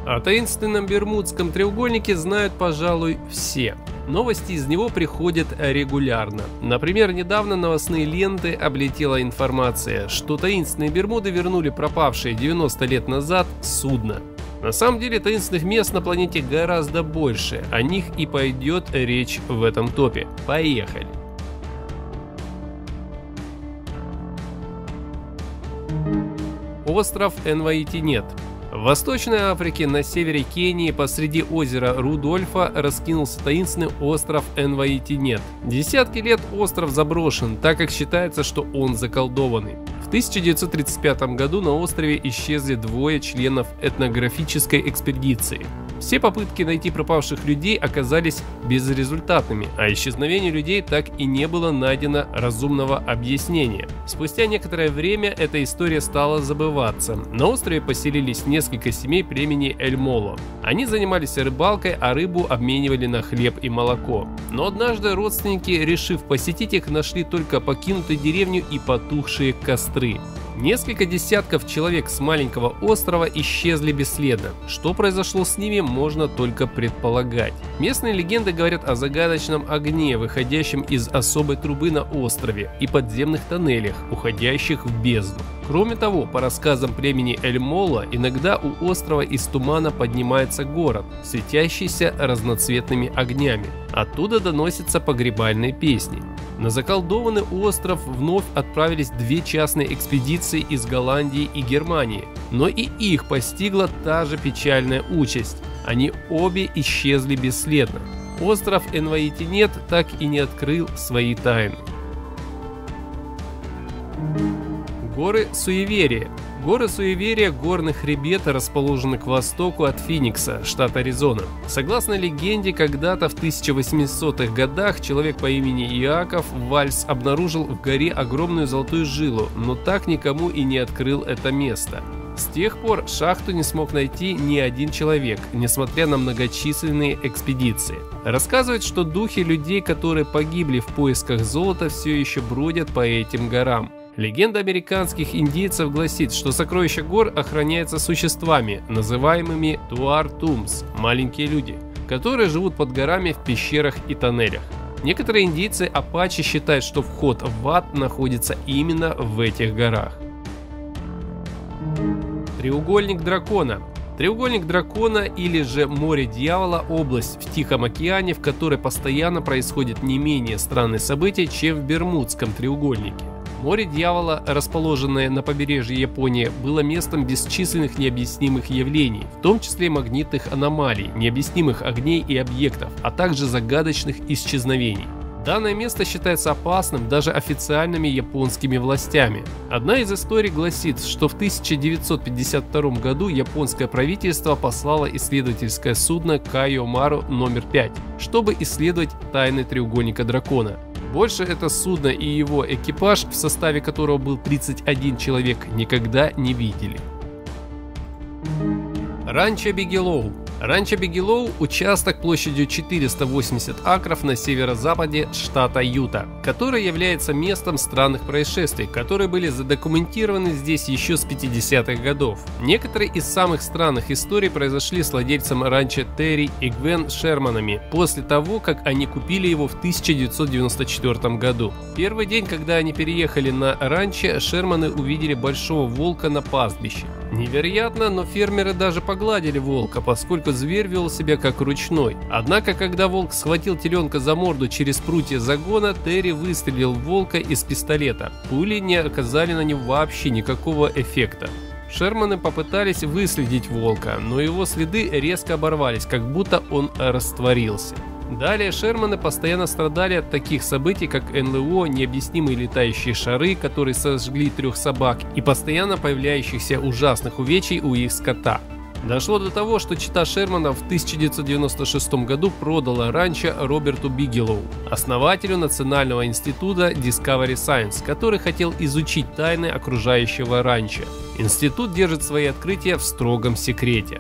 О таинственном Бермудском треугольнике знают, пожалуй, все. Новости из него приходят регулярно. Например, недавно новостные ленты облетела информация, что таинственные Бермуды вернули пропавшее 90 лет назад судно. На самом деле таинственных мест на планете гораздо больше, о них и пойдет речь в этом топе. Поехали! Остров Нваитинет. В Восточной Африке на севере Кении посреди озера Рудольфа раскинулся таинственный остров Нваитинет. Десятки лет остров заброшен, так как считается, что он заколдованный. В 1935 году на острове исчезли двое членов этнографической экспедиции. Все попытки найти пропавших людей оказались безрезультатными, а исчезновению людей так и не было найдено разумного объяснения. Спустя некоторое время эта история стала забываться. На острове поселились несколько семей племени Эль-Моло. Они занимались рыбалкой, а рыбу обменивали на хлеб и молоко. Но однажды родственники, решив посетить их, нашли только покинутую деревню и потухшие костры. Несколько десятков человек с маленького острова исчезли бесследно. Что произошло с ними, можно только предполагать. Местные легенды говорят о загадочном огне, выходящем из особой трубы на острове, и подземных тоннелях, уходящих в бездну. Кроме того, по рассказам племени Эль-Моло, иногда у острова из тумана поднимается город, светящийся разноцветными огнями. Оттуда доносятся погребальные песни. На заколдованный остров вновь отправились две частные экспедиции из Голландии и Германии, но и их постигла та же печальная участь. Они обе исчезли бесследно. Остров Нваитинет так и не открыл свои тайны. Горы Суеверия. Горы Суеверия – горный хребет, расположенный к востоку от Финикса, штат Аризона. Согласно легенде, когда-то в 1800-х годах человек по имени Иаков Вальс обнаружил в горе огромную золотую жилу, но так никому и не открыл это место. С тех пор шахту не смог найти ни один человек, несмотря на многочисленные экспедиции. Рассказывают, что духи людей, которые погибли в поисках золота, все еще бродят по этим горам. Легенда американских индейцев гласит, что сокровища гор охраняется существами, называемыми Туар-Тумс – маленькие люди, которые живут под горами в пещерах и тоннелях. Некоторые индейцы апачи считают, что вход в ад находится именно в этих горах. Треугольник дракона. Треугольник дракона или же море дьявола – область в Тихом океане, в которой постоянно происходят не менее странные события, чем в Бермудском треугольнике. Море дьявола, расположенное на побережье Японии, было местом бесчисленных необъяснимых явлений, в том числе магнитных аномалий, необъяснимых огней и объектов, а также загадочных исчезновений. Данное место считается опасным даже официальными японскими властями. Одна из историй гласит, что в 1952 году японское правительство послало исследовательское судно Кайо Мару номер 5, чтобы исследовать тайны треугольника дракона. Больше это судно и его экипаж, в составе которого был 31 человек, никогда не видели. Ранчо Бигелоу. Ранчо Бигелоу – участок площадью 480 акров на северо-западе штата Юта, который является местом странных происшествий, которые были задокументированы здесь еще с 50-х годов. Некоторые из самых странных историй произошли с владельцем ранчо Терри и Гвен Шерманами после того, как они купили его в 1994 году. Первый день, когда они переехали на ранчо, Шерманы увидели большого волка на пастбище. Невероятно, но фермеры даже погладили волка, поскольку зверь вел себя как ручной. Однако, когда волк схватил теленка за морду через прутья загона, Терри выстрелил в волка из пистолета. Пули не оказали на него вообще никакого эффекта. Шерманы попытались выследить волка, но его следы резко оборвались, как будто он растворился. Далее Шерманы постоянно страдали от таких событий, как НЛО, необъяснимые летающие шары, которые сожгли 3 собак, и постоянно появляющихся ужасных увечий у их скота. Дошло до того, что чета Шерманов в 1996 году продала ранчо Роберту Бигелоу, основателю Национального института Discovery Science, который хотел изучить тайны окружающего ранчо. Институт держит свои открытия в строгом секрете.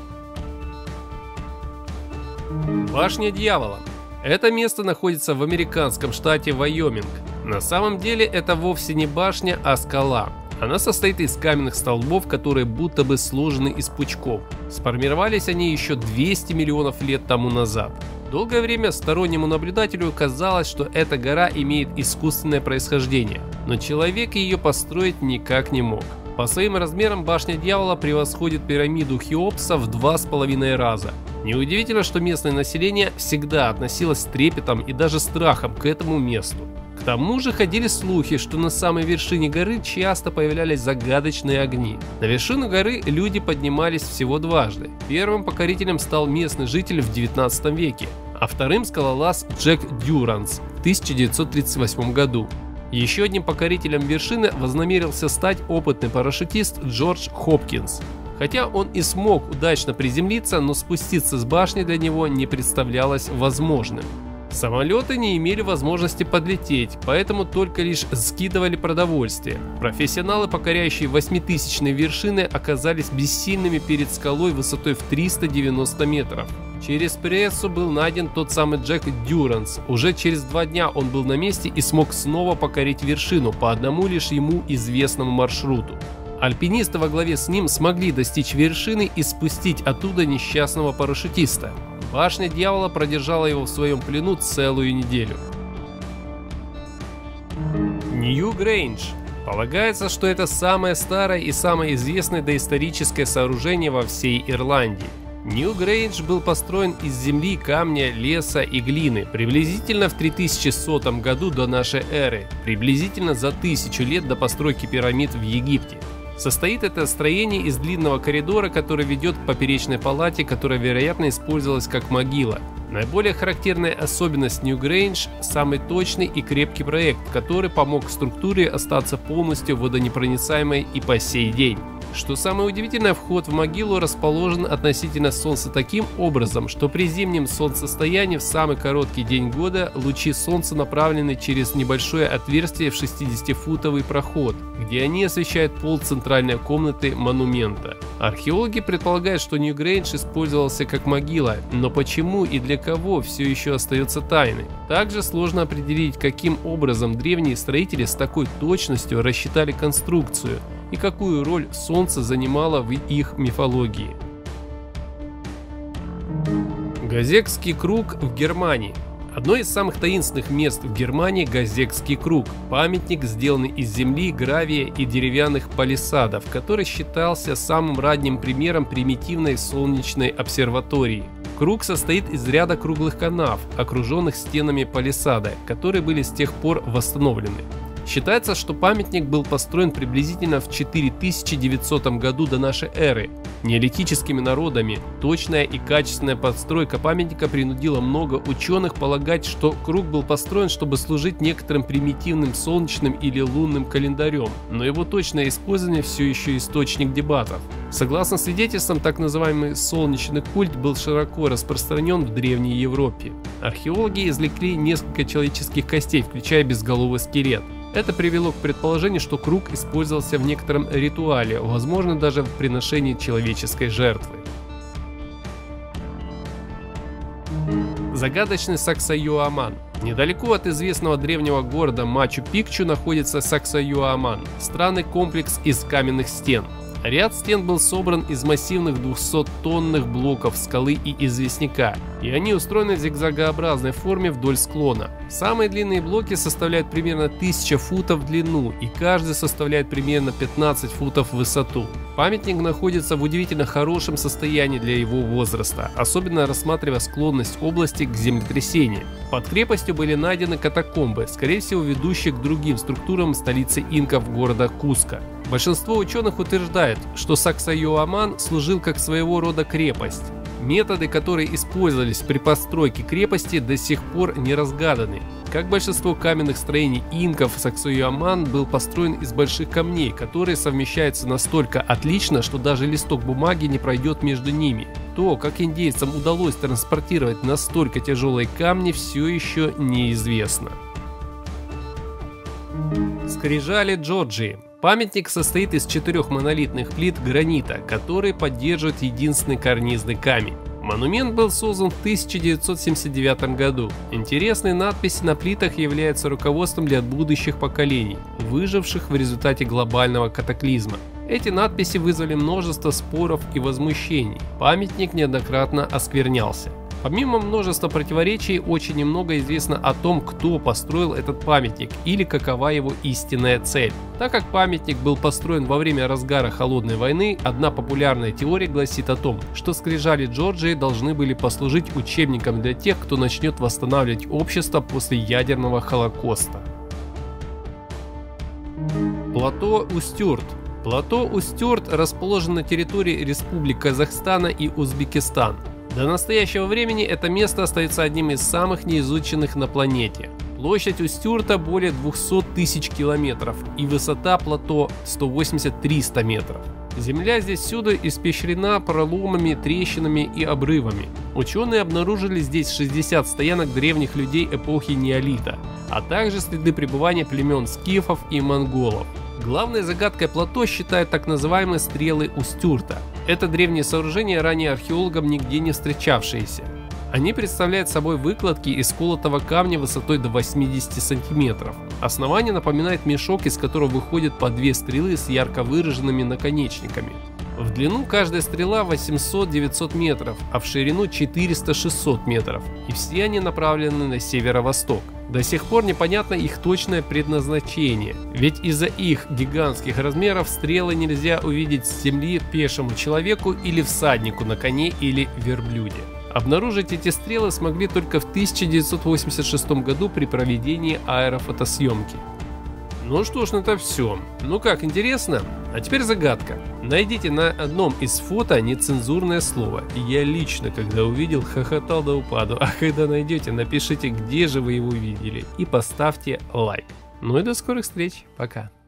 Башня Дьявола. Это место находится в американском штате Вайоминг. На самом деле это вовсе не башня, а скала. Она состоит из каменных столбов, которые будто бы сложены из пучков. Сформировались они еще 200 миллионов лет тому назад. Долгое время стороннему наблюдателю казалось, что эта гора имеет искусственное происхождение, но человек ее построить никак не мог. По своим размерам башня Дьявола превосходит пирамиду Хеопса в 2,5 раза. Неудивительно, что местное население всегда относилось с трепетом и даже страхом к этому месту. К тому же ходили слухи, что на самой вершине горы часто появлялись загадочные огни. На вершину горы люди поднимались всего дважды. Первым покорителем стал местный житель в 19 веке, а вторым скалолаз Джек Дюранс в 1938 году. Еще одним покорителем вершины вознамерился стать опытный парашютист Джордж Хопкинс. Хотя он и смог удачно приземлиться, но спуститься с башни для него не представлялось возможным. Самолеты не имели возможности подлететь, поэтому только лишь скидывали продовольствие. Профессионалы, покоряющие 8000-е вершины, оказались бессильными перед скалой высотой в 390 метров. Через прессу был найден тот самый Джек Дюранс. Уже через 2 дня он был на месте и смог снова покорить вершину по одному лишь ему известному маршруту. Альпинисты во главе с ним смогли достичь вершины и спустить оттуда несчастного парашютиста. Башня Дьявола продержала его в своем плену целую неделю. Нью-Грейндж. Полагается, что это самое старое и самое известное доисторическое сооружение во всей Ирландии. Нью-Грейндж был построен из земли, камня, леса и глины приблизительно в 3100 году до нашей эры, приблизительно за 1000 лет до постройки пирамид в Египте. Состоит это строение из длинного коридора, который ведет к поперечной палате, которая, вероятно, использовалась как могила. Наиболее характерная особенность Нью-Грейндж – самый точный и крепкий проект, который помог структуре остаться полностью водонепроницаемой и по сей день. Что самое удивительное, вход в могилу расположен относительно Солнца таким образом, что при зимнем солнцестоянии в самый короткий день года лучи Солнца направлены через небольшое отверстие в 60-футовый проход, где они освещают пол центральной комнаты монумента. Археологи предполагают, что Нью-Грейндж использовался как могила, но почему и для кого все еще остается тайной. Также сложно определить, каким образом древние строители с такой точностью рассчитали конструкцию и какую роль Солнце занимало в их мифологии. Гозекский круг в Германии. Одно из самых таинственных мест в Германии – Гозекский круг, памятник, сделанный из земли, гравия и деревянных палисадов, который считался самым ранним примером примитивной солнечной обсерватории. Круг состоит из ряда круглых канав, окруженных стенами палисада, которые были с тех пор восстановлены. Считается, что памятник был построен приблизительно в 4900 году до нашей эры. Неолитическими народами точная и качественная подстройка памятника принудила много ученых полагать, что круг был построен, чтобы служить некоторым примитивным солнечным или лунным календарем, но его точное использование все еще источник дебатов. Согласно свидетельствам, так называемый солнечный культ был широко распространен в Древней Европе. Археологи извлекли несколько человеческих костей, включая безголовый скелет. Это привело к предположению, что круг использовался в некотором ритуале, возможно, даже в приношении человеческой жертвы. Загадочный Саксайоаман. Недалеко от известного древнего города Мачу-Пикчу находится Саксайоаман, странный комплекс из каменных стен. Ряд стен был собран из массивных 200-тонных блоков скалы и известняка, и они устроены в зигзагообразной форме вдоль склона. Самые длинные блоки составляют примерно 1000 футов в длину, и каждый составляет примерно 15 футов в высоту. Памятник находится в удивительно хорошем состоянии для его возраста, особенно рассматривая склонность области к землетрясениям. Под крепостью были найдены катакомбы, скорее всего ведущие к другим структурам столицы инков города Куско. Большинство ученых утверждает, что Саксайоаман служил как своего рода крепость. Методы, которые использовались при постройке крепости, до сих пор не разгаданы. Как большинство каменных строений инков, Саксайоаман был построен из больших камней, которые совмещаются настолько отлично, что даже листок бумаги не пройдет между ними. То, как индейцам удалось транспортировать настолько тяжелые камни, все еще неизвестно. Скрижали Джорджии. Памятник состоит из 4 монолитных плит гранита, которые поддерживают единственный карнизный камень. Монумент был создан в 1979 году. Интересные надписи на плитах являются руководством для будущих поколений, выживших в результате глобального катаклизма. Эти надписи вызвали множество споров и возмущений. Памятник неоднократно осквернялся. Помимо множества противоречий, очень немного известно о том, кто построил этот памятник или какова его истинная цель. Так как памятник был построен во время разгара Холодной войны, одна популярная теория гласит о том, что скрижали Джорджии должны были послужить учебником для тех, кто начнет восстанавливать общество после ядерного холокоста. Плато Устюрт. Плато Устюрт расположен на территории Республик Казахстана и Узбекистан. До настоящего времени это место остается одним из самых неизученных на планете. Площадь Устюрта более 200 тысяч километров и высота плато 180-300 метров. Земля здесь всюду испещрена проломами, трещинами и обрывами. Ученые обнаружили здесь 60 стоянок древних людей эпохи неолита, а также следы пребывания племен скифов и монголов. Главной загадкой плато считают так называемые стрелы Устюрта. Это древние сооружения, ранее археологам нигде не встречавшиеся. Они представляют собой выкладки из колотого камня высотой до 80 сантиметров. Основание напоминает мешок, из которого выходят по две стрелы с ярко выраженными наконечниками. В длину каждая стрела 800-900 метров, а в ширину 400-600 метров, и все они направлены на северо-восток. До сих пор непонятно их точное предназначение, ведь из-за их гигантских размеров стрелы нельзя увидеть с земли пешему человеку или всаднику на коне или верблюде. Обнаружить эти стрелы смогли только в 1986 году при проведении аэрофотосъемки. Ну что ж, на это все. Ну как, интересно? А теперь загадка. Найдите на одном из фото нецензурное слово. Я лично, когда увидел, хохотал до упаду. А когда найдете, напишите, где же вы его видели. И поставьте лайк. Ну и до скорых встреч. Пока.